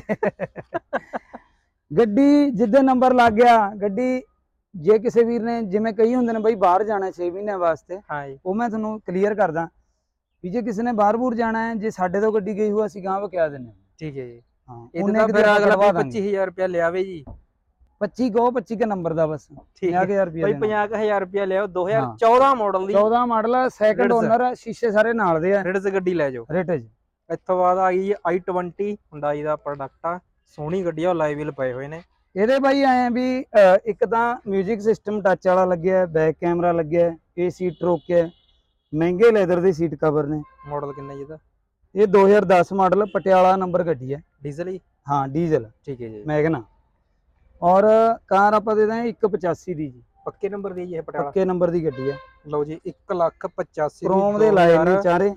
ਗੱਡੀ ਜਿੱਦੇ ਨੰਬਰ ਲੱਗ ਗਿਆ, ਗੱਡੀ ਜੇ ਕਿਸੇ ਵੀਰ ਨੇ, ਜਿਵੇਂ ਕਈ ਹੁੰਦੇ ਨੇ ਬਈ ਬਾਹਰ ਜਾਣਾ 6 ਮਹੀਨਿਆਂ ਵਾਸਤੇ, ਹਾਂ ਜੀ। ਉਹ ਮੈਂ ਤੁਹਾਨੂੰ ਕਲੀਅਰ ਕਰਦਾ ਵੀ ਜੇ ਕਿਸੇ ਨੇ ਬਾਹਰ-ਬੂਰ ਜਾਣਾ ਹੈ, ਜੇ ਸਾਡੇ ਤੋਂ ਗੱਡੀ ਗਈ ਹੋ ਅਸੀਂ ਗਾਂ ਵਕਿਆ ਦਿੰਦੇ ਹਾਂ। ਠੀਕ ਹੈ ਜੀ। ਹਾਂ, ਇਹਦੇ ਤਾਂ ਫਿਰ ਅਗਲਾ 25,000 ਰੁਪਇਆ ਲਿਆਵੇ ਜੀ। 25 ਕਹੋ, 25 ਕੇ ਨੰਬਰ ਦਾ ਬਸ। ਠੀਕ ਹੈ 50,000 ਰੁਪਇਆ ਬਈ 50,000 ਰੁਪਇਆ ਲਿਆਓ। 2014 ਮਾਡਲ ਦੀ 14 ਮਾਡਲ ਆ, ਸੈਕੰਡ ਓਨਰ, ਸ਼ੀਸ਼ੇ ਸਾਰੇ ਨਾਲ ਦੇ ਆ। ਰਿਡਜ਼ ਗੱਡੀ ਲੈ ਜਾਓ। ਰਿਟਜ ਇੱਥੋਂ ਬਾਅਦ ਆ ਗਈ i20 ਹੁੰਡਾਈ ਦਾ ਪ੍ਰੋਡਕਟ ਆ। ਸੋਹਣੀ ਗੱਡੀ ਆ, ਲਾਈਵ ਵੀਲ ਪਏ ਹੋਏ ਨੇ। ਇਹਦੇ ਬਾਈ ਆਏ ਵੀ ਇੱਕ ਤਾਂ ਮਿਊਜ਼ਿਕ ਸਿਸਟਮ ਟੱਚ ਵਾਲਾ ਲੱਗਿਆ, ਬੈਕ ਕੈਮਰਾ ਲੱਗਿਆ, ਇਹ ਸੀਟ ਰੋਕਿਆ, ਮਹਿੰਗੇ ਲੈਦਰ ਦੇ ਸੀਟ ਕਵਰ ਨੇ। ਮਾਡਲ ਕਿੰਨਾ ਜੀ ਇਹਦਾ? ਇਹ 2010 ਮਾਡਲ ਪਟਿਆਲਾ ਨੰਬਰ ਗੱਡੀ ਹੈ। ਡੀਜ਼ਲ ਹੀ? ਹਾਂ ਡੀਜ਼ਲ। ਠੀਕ ਹੈ ਜੀ। ਮੈਗਨਾ। ਔਰ ਕਾਰ ਆਪਾਂ ਦੇ ਦਾਂਗੇ 185 ਦੀ ਜੀ। ਪੱਕੇ ਨੰਬਰ ਦੀ ਜੀ ਇਹ ਪਟਿਆਲਾ? ਪੱਕੇ ਨੰਬਰ ਦੀ ਗੱਡੀ ਹੈ। ਲਓ ਜੀ 1,85,000 ਕ੍ਰੋਮ ਦੇ ਲਾਏ ਨੇ ਚਾਰੇ।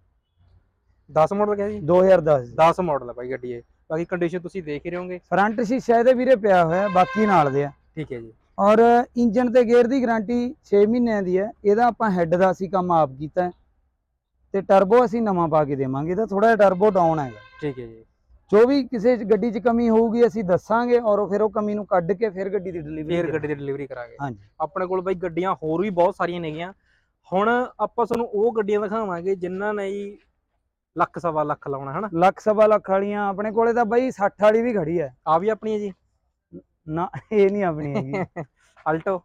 10 ਮਾਡਲ ਕਿਹਾ ਜੀ? 2010 10 ਮਾਡਲ ਹੈ ਬਾਈ ਗੱਡੀ ਇਹ। ਬਾਕੀ ਕੰਡੀਸ਼ਨ ਤੁਸੀਂ ਦੇਖ ਹੀ ਰਹੋਗੇ। ਫਰੰਟ ਸ਼ੀਸ਼ਾ ਇਹਦੇ ਵੀਰੇ ਪਿਆ ਹੋਇਆ, ਬਾਕੀ ਨਾਲ ਦੇ ਆ। ਠੀਕ ਹੈ ਜੀ। ਔਰ ਇੰਜਨ ਤੇ ਗੇਅਰ ਦੀ ਗਾਰੰਟੀ 6 ਮਹੀਨਿਆਂ ਦੀ ਹੈ। ਇਹਦਾ ਆਪਾਂ ਹੈੱਡ ਦਾ ਅਸੀਂ ਕੰਮ ਆਪ ਕੀਤਾ ਹੈ, ਤੇ ਟਰਬੋ ਅਸੀਂ ਨਵਾਂ ਪਾ ਕੇ ਦੇਵਾਂਗੇ। ਇਹਦਾ ਥੋੜਾ ਜਿਹਾ ਟਰਬੋ ਡਾਊਨ ਹੈਗਾ। ਠੀਕ ਹੈ ਜੀ। ਜੋ ਵੀ ਕਿਸੇ ਗੱਡੀ 'ਚ ਕਮੀ ਹੋਊਗੀ ਅਸੀਂ ਦੱਸਾਂਗੇ, ਔਰ ਫਿਰ ਉਹ ਕਮੀ ਨੂੰ ਕੱਢ ਕੇ ਫਿਰ ਗੱਡੀ ਦੀ ਡਿਲੀਵਰੀ ਕਰਾਂਗੇ। ਹਾਂਜੀ। ਆਪਣੇ ਕੋਲ ਬਾਈ ਗੱਡੀਆਂ ਹੋਰ ਵੀ ਬਹੁਤ ਸਾਰੀਆਂ ਨੇਗੀਆਂ। ਹੁਣ ਆਪਾਂ ਤੁਹਾਨੂੰ ਉਹ ਗੱਡੀਆਂ ਦਿਖਾਵਾਂਗੇ ਜਿਨ੍ਹਾਂ ਨੇ ਜੀ ਲੱਖ ਸਵਾ ਲੱਖ ਲਾਉਣਾ ਹਨਾ। ਲੱਖ ਸਵਾ ਲੱਖ ਵਾਲੀਆਂ ਆਪਣੇ ਕੋਲੇ ਤਾਂ ਬਾਈ 60 ਵਾਲੀ ਵੀ ਖੜੀ ਹੈ। ਆ ਵੀ ਆਪਣੀ ਹੈ ਜੀ? ਨਾ, ਇਹ ਨਹੀਂ ਆਪਣੀ ਹੈਗੀ। ਆਲਟੋ?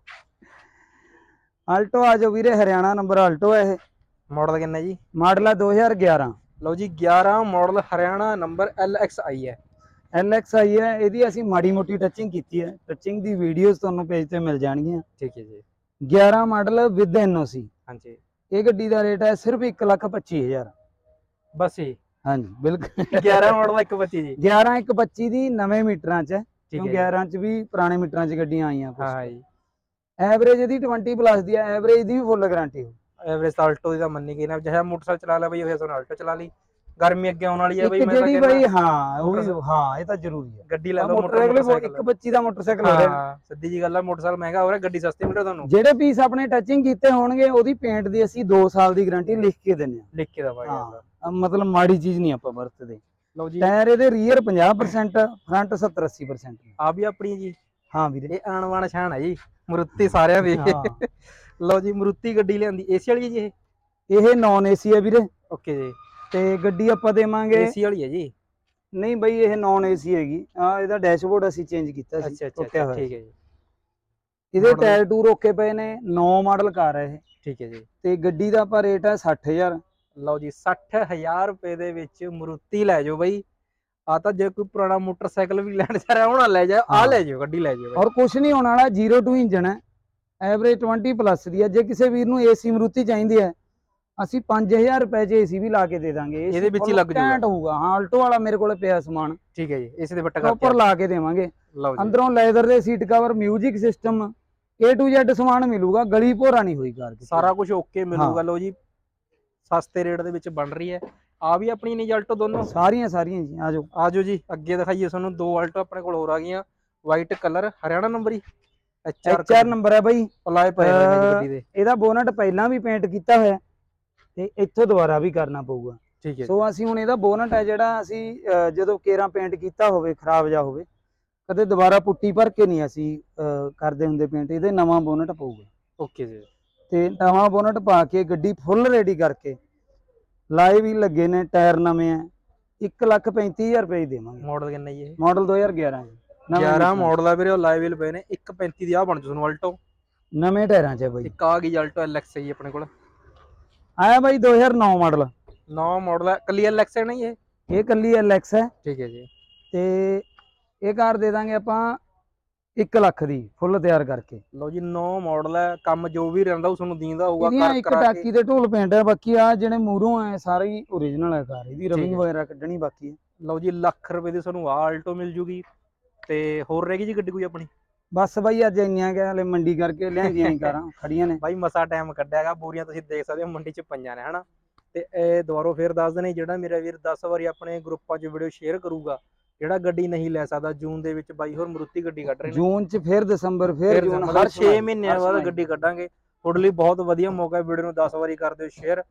ਆਲਟੋ ਆ ਜਾਓ ਵੀਰੇ, ਹਰਿਆਣਾ ਨੰਬਰ ਆਲਟੋ ਹੈ ਇਹ। ਮਾਡਲ ਕਿੰਨਾ ਜੀ? ਮਾਡਲ ਹੈ 2011। ਲਓ ਜੀ 11 ਮਾਡਲ, ਹਰਿਆਣਾ ਨੰਬਰ, LX ਆਈ ਹੈ। LX ਆਈ ਹੈ। ਇਹਦੀ ਅਸੀਂ ਮਾੜੀ ਮੋਟੀ ਟੱਚਿੰਗ ਕੀਤੀ ਹੈ। ਟੱਚਿੰਗ ਦੀ ਵੀਡੀਓਜ਼ ਤੁਹਾਨੂੰ ਪੇਜ ਤੇ ਮਿਲ ਜਾਣਗੀਆਂ। ਠੀਕ ਹੈ ਜੀ। 11 ਮਾਡਲ ਵਿਦ NOC। ਹਾਂਜੀ। ਇਹ ਗੱਡੀ ਦਾ ਰੇਟ ਹੈ ਸਿਰਫ 1,25,000 ਬਸ ਜੀ। ਹਾਂਜੀ ਬਿਲਕੁਲ। 11 ਮਾਡਲ 125 ਜੀ। 11 125 ਦੀ ਨਵੇਂ ਮੀਟਰਾਂ 'ਚ ਹੈ, ਠੀਕ ਕਿਉਂ ਹੈ 11 'ਚ ਵੀ ਪੁਰਾਣੇ ਮੀਟਰਾਂ 'ਚ ਗੱਡੀਆਂ ਆਈਆਂ। ਹਾਂ ਜੀ। ਐਵਰੇਜ ਇਹਦੀ 20 ਪਲੱਸ ਦੀ ਹੈ। ਐਵਰੇਜ ਦੀ ਵੀ ਫੁੱਲ ਗਾਰੰਟੀ ਹੋ। ਐਵਰੇਜ ਆਲਟੋ ਦੀ ਤਾਂ ਮੰਨੀ ਗਈ ਨਾ, ਚਾਹੇ ਮੋਟਰਸਾਈਕਲ ਚਲਾ ਲਿਆ ਬਈ, ਉਹ ਸਾਨੂੰ ਆਲਟੋ ਚਲਾ ਲਈ। ਗਰਮੀ ਅੱਗੇ ਆਉਣ ਵਾਲੀ ਹੈ ਬਈ, ਇੱਕ ਮੈਂ ਤਾਂ ਜਿਹੜੀ ਕਹਿੰਦਾ ਬਈ ਹਾਂ ਉਹ ਵੀ ਹਾਂ, ਇਹ ਤਾਂ ਜ਼ਰੂਰੀ ਹੈ। ਗੱਡੀ ਲੈ ਲਓ ਮੋਟਰਸਾਈਕਲ 125 ਦਾ ਮੋਟਰਸਾਈਕਲ ਹੋ ਰਿਹਾ। ਹਾਂ ਸਿੱਧੀ ਜੀ ਗੱਲ ਹੈ, ਮੋਟਰਸਾਈਕਲ ਮਹਿੰਗਾ ਹੋ ਰਿਹਾ, ਗੱਡੀ ਸਸਤੀ ਮਿਲ ਰਹੀ ਤੁਹਾਨੂੰ। ਜਿਹੜੇ ਪੀਸ ਆਪਣੇ ਟੱਚਿੰਗ ਕੀਤੇ ਹੋਣਗੇ ਉਹਦੀ ਪੇਂਟ ਦੀ ਅਸੀਂ 2 ਸਾਲ ਦੀ ਗਾਰੰਟੀ ਲਿਖ ਕੇ ਦਿੰਦੇ ਹਾਂ। ਲਿਖ ਕੇ ਦਵਾਂਗੇ। ਹਾਂ, ਮਤਲਬ ਮਾੜੀ ਚੀਜ਼ ਨਹੀਂ ਆਪਾਂ ਵਰਤਦੇ। ਲਓ ਜੀ ਟਾਇਰ ਇਹਦੇ ਰੀਅਰ 50%, ਫਰੰਟ 70-80%। ਆ ਵੀ ਆਪਣੀ ਜੀ? ਹਾਂ ਵੀਰੇ, ਇਹ ਆਣਵਾਨ ਸ਼ਾਨ ਹੈ ਜੀ ਮਰੂਤੀ ਸਾਰਿਆਂ ਦੀ। ਲਓ ਜੀ ਮਰੂਤੀ ਗੱਡੀ ਲਿਆਂਦੀ, ਏਸੀ ਵਾਲੀ ਹੈ ਜੀ ਇਹ ਨੌਨ ਏਸੀ ਹੈ ਵੀਰੇ। ਓਕੇ ਜੀ। ਤੇ ਗੱਡੀ ਆਪਾਂ ਦੇਵਾਂਗੇ ਏਸੀ ਵਾਲੀ ਹੈ ਜੀ? ਨਹੀਂ ਬਈ, ਇਹ ਨੌਨ ਏਸੀ ਹੈਗੀ। ਆ ਇਹਦਾ ਡੈਸ਼ਬੋਰਡ ਅਸੀਂ ਚੇਂਜ ਕੀਤਾ ਸੀ। ਅੱਛਾ ਟੁੱਟਿਆ ਹੋਇਆ। ਠੀਕ ਹੈ ਜੀ। ਇਹਦੇ ਟਾਇਰ ਟੂਰ ਓਕੇ ਪਏ ਨੇ। 9 ਮਾਡਲ ਕਾਰ ਹੈ ਇਹ। ਠੀਕ ਹੈ ਜੀ। ਤੇ ਗੱਡੀ ਦਾ ਆਪਾਂ ਰੇਟ ਹੈ 60,000। ਲਓ ਜੀ 60,000 ਰੁਪਏ ਦੇ ਵਿੱਚ ਮਰੂਤੀ ਲੈ ਜਾਓ ਬਈ। ਆ ਤਾਂ ਜੇ ਕੋਈ ਪੁਰਾਣਾ ਮੋਟਰਸਾਈਕਲ ਵੀ ਲੈਣ ਜਾ ਰਿਹਾ ਹੋਣਾ ਲੈ ਜਾ ਆ ਹਾਂ। ਲੈ ਜਾਓ ਗੱਡੀ ਲੈ ਜਾਓ ਔਰ ਕੁਛ ਨਹੀਂ ਹੋਣ ਵਾਲਾ, 0 to ਇੰਜਨ ਹੈ, ਐਵਰੇਜ 20 ਪਲੱਸ ਦੀ ਹੈ। ਜੇ ਕਿਸੇ ਵੀਰ ਨੂੰ ਏਸੀ ਮਰੂਤੀ ਚਾਹੀਦੀ ਹੈ, ਅਸੀਂ 5000 ਰੁਪਏ 'ਚ ਏਸੀ ਵੀ ਲਾ ਕੇ ਦੇ ਦਾਂਗੇ। ਇਹਦੇ ਵਿੱਚ ਹੀ ਲੱਗ ਜਾਊਗਾ। ਘੈਂਟ ਹੋਊਗਾ। ਹਾਂ, ਆਲਟੋ ਵਾਲਾ ਮੇਰੇ ਕੋਲੇ ਪਿਆ ਸਮਾਨ, ਠੀਕ ਹੈ ਜੀ, ਇਸੇ ਦੇ ਬੱਟਾ ਪ੍ਰੋਪਰ ਕਰਕੇ ਲਾ ਕੇ ਦੇਵਾਂਗੇ। ਲਓ ਜੀ। ਅੰਦਰੋਂ ਲੈਦਰ ਦੇ seat cover, music system, A to Z ਸਮਾਨ ਮਿਲੂਗਾ, ਗਲੀ ਭੋਰਾ ਨਹੀਂ ਹੋਈ ਕਾਰ ਸਾਰਾ ਕੁਝ ਓਕੇ ਮਿਲੂਗਾ। ਲਓ ਜੀ, ਸਸਤੇ ਰੇਟ ਦੇ ਵਿੱਚ ਬਣ ਰਹੀ ਹੈ। ਆ ਵੀ ਆਪਣੀ ਨੇ ਆਲਟੋ ਦੋਨੋਂ ਸਾਰੀਆਂ ਜੀ। ਆਜੋ ਆਜੋ ਜੀ, ਅੱਗੇ ਦਿਖਾਈਏ ਤੁਹਾਨੂੰ। 2 ਆਲਟੋ ਆਪਣੇ ਕੋਲ ਹੋਰ ਆ ਗਈਆਂ, ਵਾਈਟ ਕਲਰ, ਹਰਿਆਣਾ ਨੰਬਰ ਹੀ HR ਨੰਬਰ ਹੈ ਬਾਈ। ਪਲਾਏ ਪਏ ਹੋਏ ਨੇ ਜੀ ਗੱਡੀ ਦੇ। ਇਹਦਾ ਬੋਨਟ ਪਹਿਲਾਂ ਵੀ ਪੇਂਟ ਕੀਤਾ ਹੋਇਆ ਤੇ ਇੱਥੋਂ ਦੁਬਾਰਾ ਵੀ ਕਰਨਾ ਪਊਗਾ। ਠੀਕ ਹੈ। ਸੋ ਅਸੀਂ ਹੁਣ ਇਹਦਾ ਬੋਨਟ ਹੈ ਜਿਹੜਾ, ਅਸੀਂ ਜਦੋਂ ਕੇਰਾਂ ਪੇਂਟ ਕੀਤਾ ਹੋਵੇ, ਖਰਾਬ ਜਾ ਹੋਵੇ, ਕਦੇ ਦੁਬਾਰਾ ਪੁੱਟੀ ਭਰ ਕੇ ਨਹੀਂ ਅਸੀਂ ਕਰਦੇ ਹੁੰਦੇ ਪੇਂਟ। ਇਹਦੇ ਨਵਾਂ ਬੋਨਟ ਪਊਗਾ। ਓਕੇ ਜੀ। ਤੇ ਨਵਾਂ ਬੋਨਟ ਪਾ ਕੇ ਗੱਡੀ ਫੁੱਲ ਰੈਡੀ ਕਰਕੇ, ਲਾਏ ਵੀ ਲੱਗੇ ਨੇ, ਟਾਇਰ ਨਵੇਂ ਆ, 1,35,000 ਰੁਪਏ ਹੀ ਦੇਵਾਂਗੇ। ਮਾਡਲ ਕਿੰਨਾ ਜੀ ਇਹ? ਮਾਡਲ 2011 ਜੀ। 11 ਮਾਡਲ ਆ ਵੀਰੇ, ਉਹ ਲਾਏ ਵੀਲ ਪਏ ਨੇ। 1.35 ਦੀ ਆ ਬਣ ਜੂ ਤੁਹਾਨੂੰ ਆਲਟੋ, ਨਵੇਂ ਟਾਇਰਾਂ 'ਚ ਹੈ ਬਾਈ। ਇੱਕ ਆ ਗਈ ਆਲਟੋ LX ਜੀ ਆਪਣੇ ਕੋਲ, ਆਇਆ ਬਾਈ 2009 ਮਾਡਲ। ਨਵਾਂ ਮਾਡਲ ਹੈ, ਕੱਲੀ LX ਹੈ ਨਾ ਜੀ ਇਹ ਕੱਲੀ LX ਹੈ। ਠੀਕ ਹੈ ਜੀ। ਤੇ ਇਹ ਕਾਰ ਦੇ ਦਾਂਗੇ ਆਪਾਂ 1 ਲੱਖ ਦੀ ਫੁੱਲ ਤਿਆਰ ਕਰਕੇ। ਲਓ ਜੀ, 9 ਮਾਡਲ ਹੈ, ਕੰਮ ਜੋ ਵੀ ਰਹਿੰਦਾ ਉਹ ਤੁਹਾਨੂੰ ਦੀਂਦਾ ਹੋਊਗਾ ਇਹਦੀਆਂ ਕਰ ਇੱਕ ਕਰਾ ਕੇ। ਟਾਕੀ ਤੇ ਢੋਲ ਪੇਂਟ ਹੈ, ਬਾਕੀ ਆ ਜਿਹੜੇ ਮੂਹਰੋਂ ਹੈ ਸਾਰੇ ਹੀ ਓਰੀਜਨਲ ਹੈ ਕਾਰ। ਇਹਦੀ ਰਵਿੰਗ ਹੈ। ਵਗੈਰਾ ਕੱਢਣੀ ਬਾਕੀ ਹੈ। ਲਓ ਜੀ, ਲੱਖ ਰੁਪਏ ਦੀ ਤੁਹਾਨੂੰ ਆ ਆਲਟੋ ਮਿਲ ਜੂਗੀ। ਤੇ ਹੋਰ ਰਹਿ ਗਈ ਜੀ ਗੱਡੀ ਕੋਈ ਆਪਣੀ? ਬਸ ਬਾਈ ਅੱਜ ਇੰਨੀਆਂ ਕਿ ਹਲੇ ਮੰਡੀ ਕਰਕੇ ਲਿਆਂਦੀਆਂ ਨਹੀਂ ਕਾਰਾਂ, ਖੜੀਆਂ ਨੇ ਬਾਈ ਮਸਾ ਟਾਈਮ ਕੱਢਿਆਗਾ। ਬੋਰੀਆਂ ਤੁਸੀਂ ਦੇਖ ਸਕਦੇ ਹੋ ਮੰਡੀ 'ਚ ਪਈਆਂ ਨੇ ਹਨਾ। ਤੇ ਇਹ ਦੁਬਾਰਾ ਫੇਰ ਦੱਸ ਦੇਣੇ, ਜਿਹੜਾ ਮੇਰਾ ਵੀਰ 10 ਵਾਰੀ ਆਪਣੇ ਗਰੁੱਪਾਂ 'ਚ ਵੀਡੀਓ ਸ਼ੇਅਰ ਕਰੂਗਾ, ਜਿਹੜਾ ਗੱਡੀ ਨਹੀਂ ਲੈ ਸਕਦਾ, ਜੂਨ ਦੇ ਵਿੱਚ ਬਾਈ ਹੋਰ ਮਰੂਤੀ ਗੱਡੀ ਕੱਢ ਰਹੇ ਨੇ। ਜੂਨ 'ਚ ਫਿਰ ਦਸੰਬਰ ਫਿਰ ਜੂਨ, ਮਤਲਬ 6 ਮਹੀਨਿਆਂ ਬਾਅਦ ਗੱਡੀ ਕੱਢਾਂਗੇ। ਤੁਹਾਡੇ ਲਈ ਬਹੁਤ ਵਧੀਆ ਮੌਕਾ ਹੈ। ਵੀਡੀਓ ਨੂੰ 10 ਵਾਰੀ ਕਰ ਦਿਓ ਸ਼ੇਅਰ।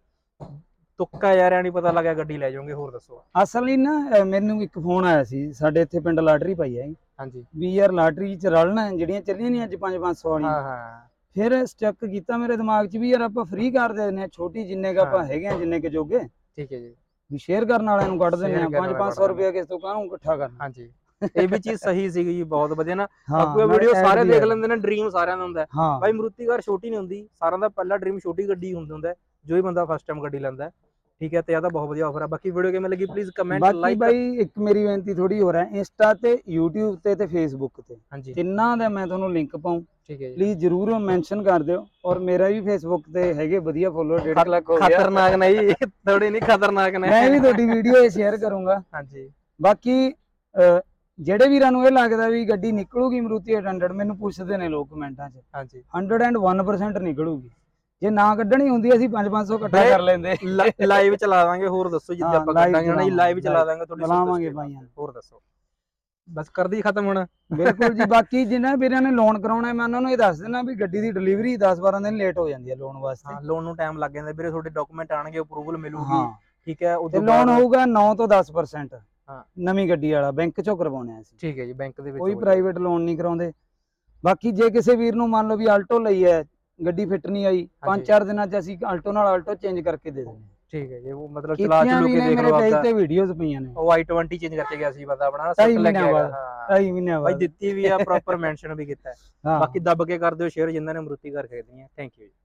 ਤੁੱਕਾ ਯਾਰ ਐ ਨਹੀਂ ਪਤਾ ਲੱਗਿਆ ਗੱਡੀ ਲੈ ਜਾਓਗੇ। ਹੋਰ ਦੱਸੋ। ਅਸਲੀ ਨਾ ਮੈਨੂੰ ਇੱਕ ਫੋਨ ਆਇਆ ਸੀ, ਸਾਡੇ ਇੱਥੇ ਪਿੰਡ ਲਾਟਰੀ ਪਾਈ ਹੈ ਹਾਂਜੀ। ਵੀ ਯਾਰ ਲਾਟਰੀ 'ਚ ਰਲਣਾ, ਜਿਹੜੀਆਂ ਚੱਲੀਆਂ ਨਹੀਂ ਅੱਜ 500 ਵਾਲੀਆਂ। ਹਾਂ ਹਾਂ। ਫਿਰ ਸਟਕ ਕੀਤਾ ਮੇਰੇ ਦਿਮਾਗ 'ਚ ਵੀ ਯਾਰ ਆਪਾਂ ਫ੍ਰੀ ਕਰ ਦੇ ਦਿੰਦੇ ਆ, ਛੋਟੀ ਜਿੰਨੇ ਕ ਆਪਾਂ ਹੈਗੇ ਆ, ਜਿੰਨੇ ਕ ਜੋਗੇ। ਠੀਕ ਹੈ ਜੀ। ਵੀ ਸ਼ੇਅਰ ਕਰਨ ਵਾਲਿਆਂ ਨੂੰ ਕੱਢ ਦਿੰਦੇ ਆ, 500 ਰੁਪਏ ਕਿਸ ਤੋਂ ਕਾਹਨੂੰ ਇਕੱਠਾ ਕਰਨਾ। ਹਾਂਜੀ, ਇਹ ਵੀ ਚੀਜ਼ ਸਹੀ ਸੀਗੀ ਜੀ, ਬਹੁਤ ਵਧੀਆ ਨਾ। ਹਾਂ, ਅੱਗੇ ਵੀਡੀਓ ਸਾਰੇ ਦੇਖ ਲੈਂਦੇ ਨੇ, ਡ੍ਰੀਮ ਸਾਰਿਆਂ ਦਾ ਹੁੰਦਾ ਹਾਂ ਬਾਈ। ਮਰੂਤੀ ਕਾਰ ਛੋਟੀ ਨਹੀਂ ਹੁੰਦੀ, ਸਾਰਿਆਂ ਦਾ ਪਹਿਲਾ ਡ੍ਰੀਮ ਛੋਟੀ ਗੱਡੀ ਹੁੰਦਾ ਜੋ ਹੀ ਬੰਦਾ ਫਸਟ ਟਾਈਮ ਗੱਡੀ ਲੈਂਦਾ। ਠੀਕ ਹੈ। ਤੇ ਇਹ ਤਾਂ ਬਹੁਤ ਵਧੀਆ ਆਫਰ ਹੈ। ਬਾਕੀ ਵੀਡੀਓ ਕਿਵੇਂ ਲੱਗੀ ਪਲੀਜ਼ ਕਮੈਂਟ ਬਾਕੀ ਲਾਈਕ। ਬਾਈ ਇੱਕ ਮੇਰੀ ਬੇਨਤੀ ਥੋੜੀ ਹੋਰ ਹੈ, ਇੰਸਟਾ ਤੇ YouTube ਤੇ ਫੇਸਬੁੱਕ ਤੇ ਹਾਂਜੀ ਤਿੰਨਾਂ ਦਾ ਮੈਂ ਤੁਹਾਨੂੰ ਲਿੰਕ ਪਾਉਂ, ਠੀਕ ਹੈ ਜੀ। ਪਲੀਜ਼ ਜਰੂਰ ਮੈਂਸ਼ਨ ਕਰ ਦਿਓ। ਔਰ ਮੇਰਾ ਵੀ ਫੇਸਬੁੱਕ ਤੇ ਹੈਗੇ ਵਧੀਆ ਫੋਲੋਅਰ, 1.5 ਲੱਖ ਹੋ ਗਿਆ। ਖਤਰਨਾਕ ਨਹੀਂ, ਥੋੜੀ ਨਹੀਂ ਖਤਰਨਾਕ ਨੇ। ਮੈਂ ਵੀ ਤੁਹਾਡੀ ਵੀਡੀਓ ਸ਼ੇਅਰ ਕਰੂੰਗਾ। ਹਾਂਜੀ। ਬਾਕੀ ਜਿਹੜੇ ਵੀਰਾਂ ਨੂੰ ਇਹ ਲੱਗਦਾ ਵੀ ਗੱਡੀ ਨਿਕਲੂਗੀ ਮਰੂਤੀ 800, ਮੈਨੂੰ ਪੁੱਛਦੇ ਨੇ ਲੋਕ ਕਮੈਂਟਾਂ 'ਚ। ਹਾਂਜੀ 101% ਨਿਕਲੂਗੀ। ਜੇ ਨਾ ਕੱਢਣੀ ਹੁੰਦੀ ਅਸੀਂ 500 ਇਕੱਠਾ ਕਰ ਲੈਂਦੇ। ਲਾਈਵ ਚਲਾ ਦਾਂਗੇ। ਹੋਰ ਦੱਸੋ ਜਿੱਦਾਂ ਆਪਾਂ ਕੱਢਾਂਗੇ ਨਾ ਜੀ, ਲਾਈਵ ਚਲਾ ਦਾਂਗੇ ਤੁਹਾਡੀ ਬੁਲਾਵਾਂਗੇ ਭਾਈਆਂ। ਹੋਰ ਦੱਸੋ। ਬਸ ਕਰਦੀ ਖਤਮ ਹੁਣ। ਬਿਲਕੁਲ ਜੀ। ਬਾਕੀ ਜਿਨ੍ਹਾਂ ਵੀਰਾਂ ਨੇ ਲੋਨ ਕਰਾਉਣਾ, ਮੈਂ ਉਹਨਾਂ ਨੂੰ ਇਹ ਦੱਸ ਦੇਣਾ ਵੀ ਗੱਡੀ ਦੀ ਡਿਲੀਵਰੀ 10-12 ਦਿਨ ਲੇਟ ਹੋ ਜਾਂਦੀ ਹੈ ਲੋਨ ਵਾਸਤੇ। ਹਾਂ, ਲੋਨ ਨੂੰ ਟਾਈਮ ਲੱਗ ਜਾਂਦਾ ਵੀਰੇ, ਤੁਹਾਡੇ ਡਾਕੂਮੈਂਟ ਆਣਗੇ, ਅਪਰੂਵਲ ਮਿਲੂਗੀ। ਹਾਂ ਠੀਕ ਹੈ। ਤੇ ਲੋਨ ਹੋਊਗਾ 9 ਤੋਂ 10%। ਹਾਂ, ਨਵੀਂ ਗੱਡੀ ਵਾਲਾ ਬੈਂਕ ਚੋਂ ਕਰਵਾਉਣੇ ਅਸੀਂ। ਠੀਕ ਹੈ ਜੀ। ਬੈਂਕ ਦੇ ਵਿੱਚ ਕੋਈ ਪ੍ਰਾਈਵੇਟ ਲੋਨ ਨਹੀਂ ਕਰਾਉਂਦੇ। ਬਾਕੀ ਜੇ ਕਿਸੇ ਵੀਰ ਨੂੰ ਮੰਨ ਲਓ ਵੀ ਆਲਟੋ ਲਈ ਹੈ, ਗੱਡੀ ਫਿੱਟ ਨਹੀਂ ਆਈ, 5-4 ਦਿਨਾਂ 'ਚ ਅਸੀਂ ਆਲਟੋ ਨਾਲ ਆਲਟੋ ਚੇਂਜ ਕਰਕੇ ਦੇ ਦਿੰਦੇ। ਠੀਕ ਹੈ ਜੀ। ਉਹ ਮਤਲਬ ਚਲਾ ਚਲੂ ਕੇ ਦੇਖ ਮੇਰੇ ਲਓ ਪੇਜ ਆਪਦਾ। ਤੇ ਵੀਡੀਓਜ਼ ਪਈਆਂ ਨੇ। ਉਹ i20 ਚੇਂਜ ਕਰਕੇ ਗਿਆ ਸੀ ਬੰਦਾ ਆਪਣਾ, 2.5 ਸੱਟ ਮਹੀਨਿਆਂ ਲੱਗਿਆ। ਬਾਅਦ, ਹਾਂ 2.5 ਮਹੀਨਿਆਂ ਬਾਈ ਬਾਅਦ ਦਿੱਤੀ ਵੀ ਆ, ਪ੍ਰੋਪਰ ਮੈਂਸ਼ਨ ਵੀ ਕੀਤਾ। ਹਾਂ। ਬਾਕੀ ਦੱਬ ਕੇ ਕਰ ਦਿਓ ਸ਼ੇਅਰ ਜਿਨ੍ਹਾਂ ਨੇ ਮਰੂਤੀ ਕਾਰ ਖਰੀਦਣੀ ਹੈ। Thank you.